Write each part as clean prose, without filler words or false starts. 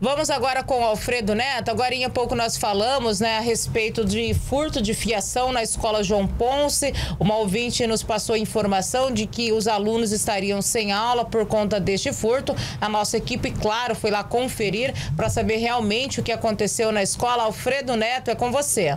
Vamos agora com o Alfredo Neto. Agora há pouco nós falamos, a respeito de furto de fiação na escola João Ponce. Uma ouvinte nos passou informação de que os alunos estariam sem aula por conta deste furto. A nossa equipe, claro, foi lá conferir para saber realmente o que aconteceu na escola. Alfredo Neto, é com você.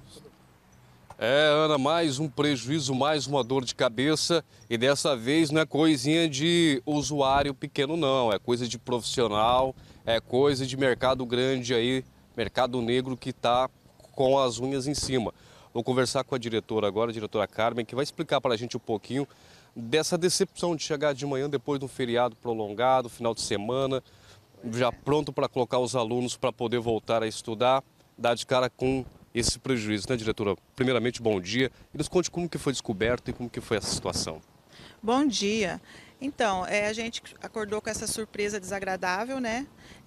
Ana, mais um prejuízo, mais uma dor de cabeça, e dessa vez não é coisinha de usuário pequeno não, é coisa de profissional, é coisa de mercado grande aí, mercado negro que está com as unhas em cima. Vou conversar com a diretora agora, a diretora Carmen, que vai explicar para a gente um pouquinho dessa decepção de chegar de manhã depois de um feriado prolongado, final de semana, já pronto para colocar os alunos para poder voltar a estudar, dar de cara com esse prejuízo, né, diretora? Primeiramente, bom dia. E nos conte como que foi descoberto e como que foi essa situação. Bom dia. Então, a gente acordou com essa surpresa desagradável, né?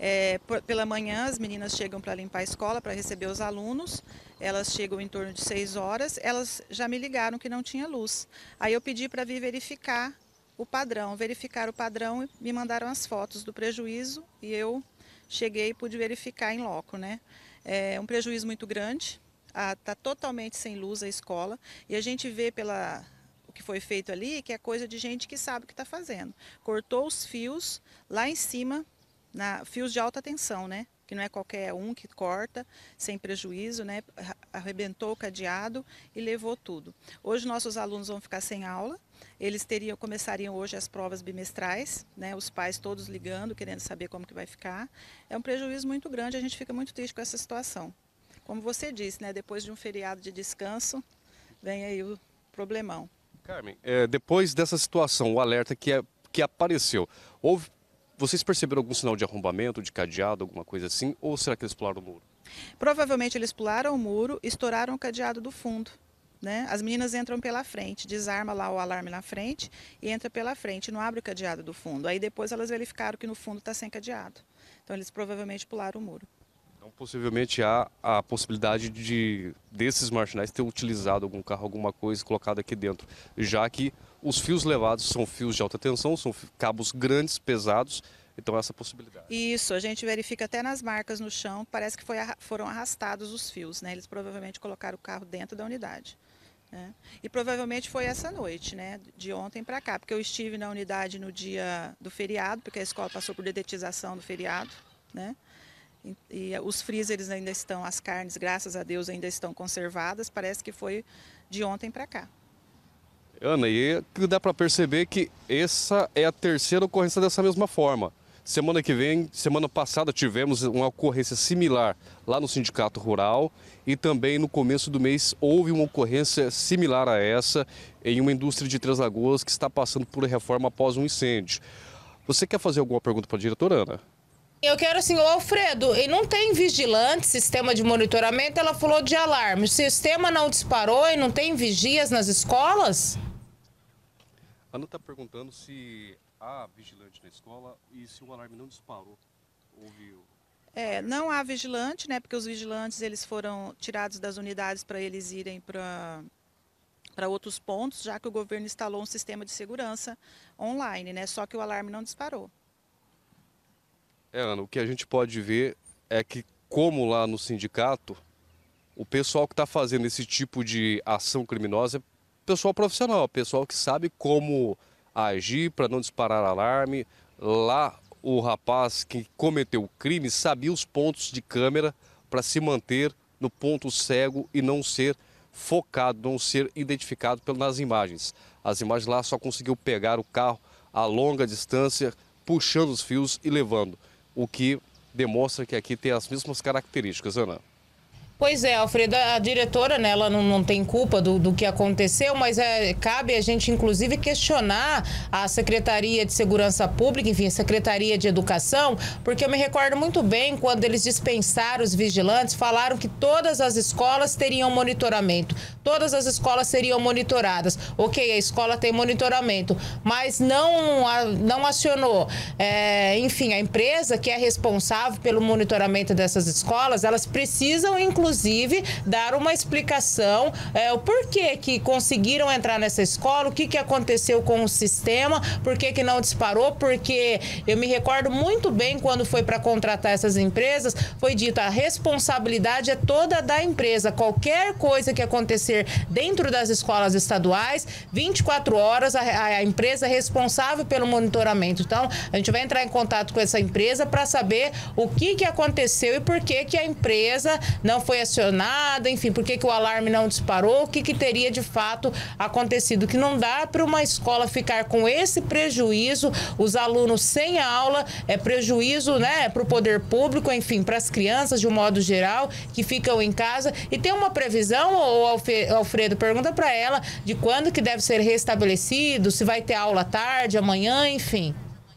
Pela manhã, as meninas chegam para limpar a escola, para receber os alunos. Elas chegam em torno de 6 horas. Elas já me ligaram que não tinha luz. Aí eu pedi para vir verificar o padrão. Verificaram o padrão e me mandaram as fotos do prejuízo. E eu cheguei e pude verificar em loco, né? É um prejuízo muito grande, está totalmente sem luz a escola, e a gente vê o que foi feito ali, que é coisa de gente que sabe o que está fazendo. Cortou os fios lá em cima, fios de alta tensão, né? Que não é qualquer um que corta, sem prejuízo, né? Arrebentou o cadeado e levou tudo. Hoje nossos alunos vão ficar sem aula, eles começariam hoje as provas bimestrais, né? Os pais todos ligando, querendo saber como que vai ficar. É um prejuízo muito grande, a gente fica muito triste com essa situação. Como você disse, né? Depois de um feriado de descanso, vem aí o problemão. Carmen, depois dessa situação, o alerta que apareceu, vocês perceberam algum sinal de arrombamento, de cadeado, alguma coisa assim? Ou será que eles pularam o muro? Provavelmente eles pularam o muro, estouraram o cadeado do fundo, né? As meninas entram pela frente, desarma lá o alarme na frente e entra pela frente, não abre o cadeado do fundo. Aí depois elas verificaram que no fundo está sem cadeado. Então eles provavelmente pularam o muro. Então possivelmente há a possibilidade desses marginais ter utilizado algum carro, alguma coisa colocada aqui dentro, já que os fios levados são fios de alta tensão, são cabos grandes, pesados, então essa possibilidade. Isso, a gente verifica até nas marcas no chão, parece que foram arrastados os fios, né? Eles provavelmente colocaram o carro dentro da unidade. Né? E provavelmente foi essa noite, né? De ontem para cá, porque eu estive na unidade no dia do feriado, porque a escola passou por dedetização do feriado, né? E os freezers ainda estão, as carnes, graças a Deus, ainda estão conservadas, parece que foi de ontem para cá. Ana, e dá para perceber que essa é a terceira ocorrência dessa mesma forma. Semana passada tivemos uma ocorrência similar lá no Sindicato Rural e também no começo do mês houve uma ocorrência similar a essa em uma indústria de Três Lagoas que está passando por reforma após um incêndio. Você quer fazer alguma pergunta para a diretora, Ana? Eu quero assim, o Alfredo, e não tem vigilante, sistema de monitoramento, ela falou de alarme. O sistema não disparou e não tem vigias nas escolas? A Ana está perguntando se há vigilante na escola e se o alarme não disparou. Não há vigilante, né? Porque os vigilantes eles foram tirados das unidades para eles irem para outros pontos, já que o governo instalou um sistema de segurança online, né? Só que o alarme não disparou. Ana, o que a gente pode ver é que, como lá no sindicato, o pessoal que está fazendo esse tipo de ação criminosa é pessoal profissional, pessoal que sabe como agir para não disparar alarme. Lá, o rapaz que cometeu o crime sabia os pontos de câmera para se manter no ponto cego e não ser focado, não ser identificado nas imagens. As imagens lá só conseguiu pegar o carro a longa distância, puxando os fios e levando. O que demonstra que aqui tem as mesmas características, Ana. Pois é, Alfredo, a diretora, né, ela não tem culpa do que aconteceu, mas cabe a gente, inclusive, questionar a Secretaria de Segurança Pública, enfim, a Secretaria de Educação, porque eu me recordo muito bem quando eles dispensaram os vigilantes, falaram que todas as escolas teriam monitoramento, todas as escolas seriam monitoradas. Ok, a escola tem monitoramento, mas não acionou. Enfim, a empresa que é responsável pelo monitoramento dessas escolas, elas precisam, inclusive, inclusive, dar uma explicação, o porquê que conseguiram entrar nessa escola, o que aconteceu com o sistema, por que não disparou, porque eu me recordo muito bem quando foi para contratar essas empresas, foi dito, a responsabilidade é toda da empresa. Qualquer coisa que acontecer dentro das escolas estaduais, 24 horas, a empresa é responsável pelo monitoramento. Então, a gente vai entrar em contato com essa empresa para saber o que aconteceu e por que a empresa não foi acionada, enfim, por que o alarme não disparou, o que teria de fato acontecido. Que não dá para uma escola ficar com esse prejuízo, os alunos sem aula, prejuízo, né, para o poder público, enfim, para as crianças de um modo geral, que ficam em casa. E tem uma previsão, ou Alfredo, pergunta para ela, de quando que deve ser restabelecido, se vai ter aula à tarde, amanhã, enfim.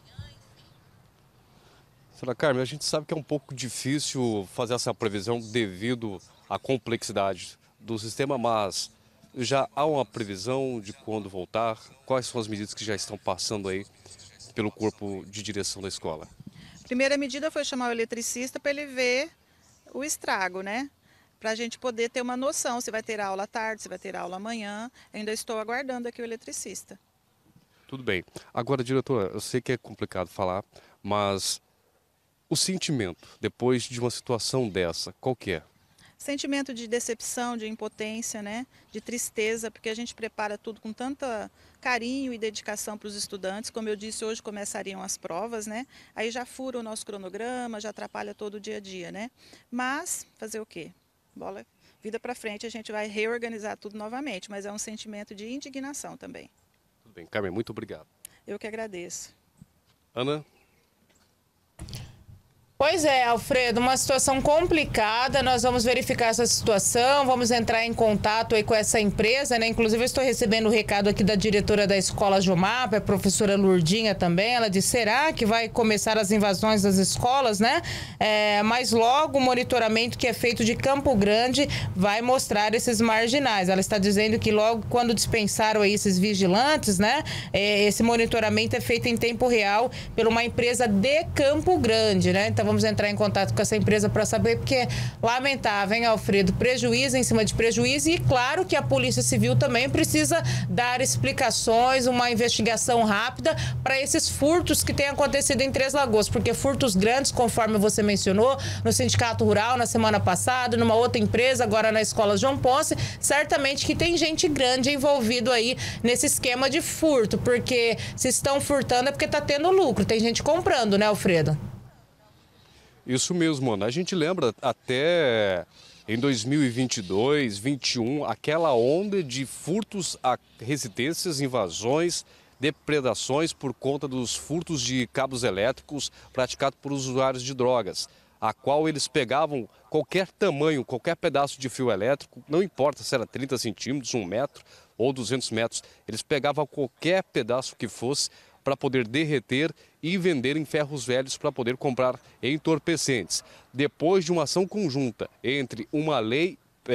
Senhora Carmen, a gente sabe que é um pouco difícil fazer essa previsão devido à complexidade do sistema, mas já há uma previsão de quando voltar? Quais são as medidas que já estão passando aí pelo corpo de direção da escola? A primeira medida foi chamar o eletricista para ele ver o estrago, né? Para a gente poder ter uma noção se vai ter aula à tarde, se vai ter aula amanhã. Ainda estou aguardando aqui o eletricista. Tudo bem. Agora, diretora, eu sei que é complicado falar, mas o sentimento depois de uma situação dessa, qual que é? Sentimento de decepção, de impotência, né? De tristeza, porque a gente prepara tudo com tanta carinho e dedicação para os estudantes. Como eu disse, hoje começariam as provas, né? Aí já fura o nosso cronograma, já atrapalha todo o dia a dia, né? Mas, fazer o quê? Bola, vida para frente, a gente vai reorganizar tudo novamente, mas é um sentimento de indignação também. Tudo bem, Carmen, muito obrigado. Eu que agradeço. Ana? Pois é, Alfredo, uma situação complicada, nós vamos verificar essa situação, vamos entrar em contato aí com essa empresa, né? Inclusive eu estou recebendo o recado aqui da diretora da escola Jomap, a professora Lurdinha também, ela disse, será que vai começar as invasões das escolas, né? Mas logo o monitoramento que é feito de Campo Grande vai mostrar esses marginais. Ela está dizendo que logo quando dispensaram aí esses vigilantes, né? Esse monitoramento é feito em tempo real por uma empresa de Campo Grande, né? Então vamos entrar em contato com essa empresa para saber, porque é lamentável, hein, Alfredo? Prejuízo em cima de prejuízo e claro que a Polícia Civil também precisa dar explicações, uma investigação rápida para esses furtos que têm acontecido em Três Lagoas, porque furtos grandes, conforme você mencionou, no Sindicato Rural na semana passada, numa outra empresa, agora na Escola João Ponce, certamente que tem gente grande envolvido aí nesse esquema de furto, porque se estão furtando é porque está tendo lucro, tem gente comprando, né, Alfredo? Isso mesmo, Ana. A gente lembra até em 2022, 2021, aquela onda de furtos a residências, invasões, depredações por conta dos furtos de cabos elétricos praticados por usuários de drogas, a qual eles pegavam qualquer tamanho, qualquer pedaço de fio elétrico, não importa se era 30 centímetros, 1 metro ou 200 metros, eles pegavam qualquer pedaço que fosse para poder derreter e vender em ferros velhos para poder comprar entorpecentes. Depois de uma ação conjunta entre uma lei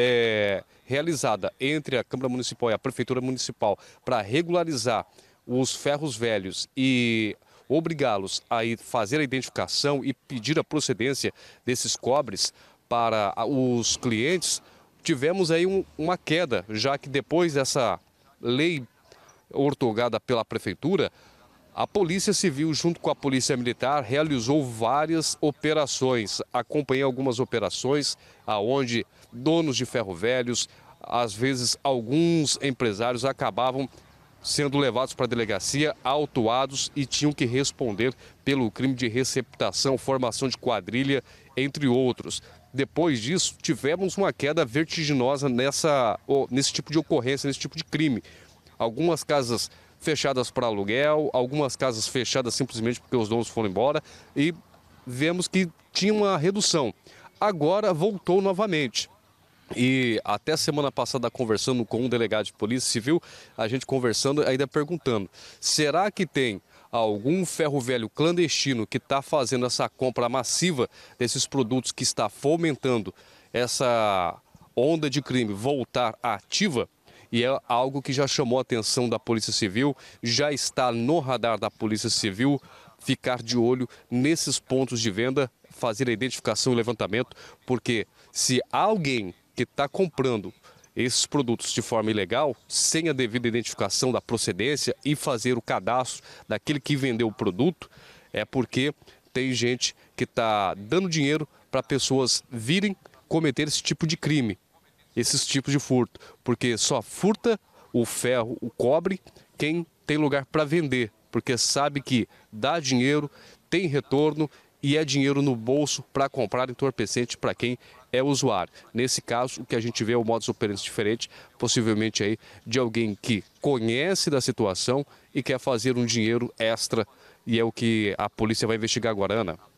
realizada entre a Câmara Municipal e a Prefeitura Municipal para regularizar os ferros velhos e obrigá-los a fazer a identificação e pedir a procedência desses cobres para os clientes, tivemos aí uma queda, já que depois dessa lei outorgada pela Prefeitura, a Polícia Civil, junto com a Polícia Militar, realizou várias operações. Acompanhei algumas operações onde donos de ferro velhos, às vezes alguns empresários acabavam sendo levados para a delegacia, autuados e tinham que responder pelo crime de receptação, formação de quadrilha, entre outros. Depois disso, tivemos uma queda vertiginosa nesse tipo de ocorrência, nesse tipo de crime. Algumas casas fechadas para aluguel, algumas casas fechadas simplesmente porque os donos foram embora e vemos que tinha uma redução. Agora voltou novamente. E até semana passada, conversando com um delegado de Polícia Civil, a gente conversando, ainda perguntando, será que tem algum ferro velho clandestino que está fazendo essa compra massiva desses produtos que está fomentando essa onda de crime voltar ativa? E é algo que já chamou a atenção da Polícia Civil, já está no radar da Polícia Civil ficar de olho nesses pontos de venda fazer a identificação e levantamento, porque se alguém que está comprando esses produtos de forma ilegal, sem a devida identificação da procedência e fazer o cadastro daquele que vendeu o produto, é porque tem gente que está dando dinheiro para pessoas virem cometer esse tipo de crime, esses tipos de furto, porque só furta o ferro, o cobre, quem tem lugar para vender, porque sabe que dá dinheiro, tem retorno e é dinheiro no bolso para comprar entorpecente para quem é usuário. Nesse caso, o que a gente vê é o modus operandi diferente, possivelmente aí de alguém que conhece da situação e quer fazer um dinheiro extra, e é o que a polícia vai investigar agora, Ana.